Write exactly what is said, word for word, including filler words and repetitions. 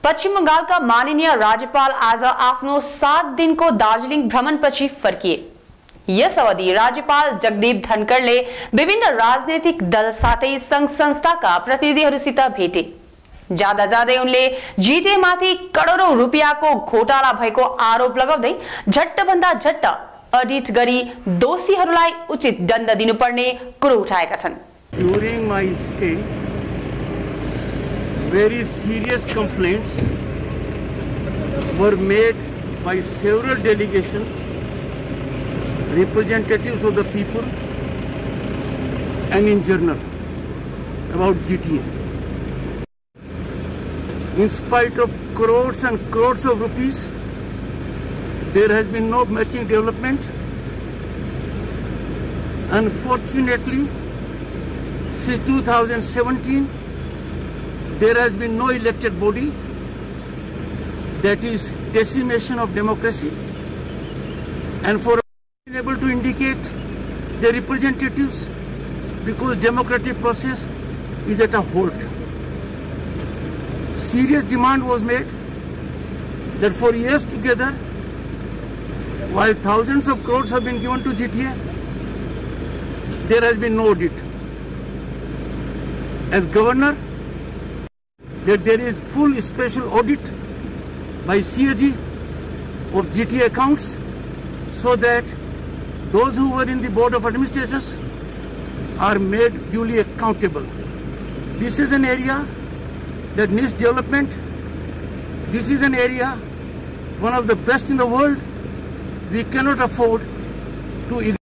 पश्चिम बंगालका माननीय राज्यपाल आज आफ्नो सात दिनको दार्जिलिङ भ्रमणपछि फर्किए। यस अवधि राज्यपाल जगदीप धनखडले विभिन्न राजनैतिक दल साथै संघ संस्थाका प्रतिनिधिहरूसित भेटे। जाँदा जाँदै उनले जीटीए माथि करोडौं रुपियाँको घोटाला भएको आरोप लगाउँदै झट्टभन्दा झट्ट अडिट गरी दोषीहरूलाई उचित दण्ड दिनुपर्ने कुरो उठाएका छन्। During my stay, very serious complaints were made by several delegations, representatives of the people, and in general about G T A. In spite of crores and crores of rupees, there has been no matching development. Unfortunately, since two thousand seventeen, there has been no elected body. That is decimation of democracy. And for able to indicate the representatives, because democratic process is at a halt. Serious demand was made that for years together, while thousands of crores have been given to G T A, there has been no audit. As governor, that there is full special audit by C A G of G T A accounts, so that those who were in the board of administrators are made duly accountable. This is an area that needs development. This is an area, one of the best in the world. We cannot afford to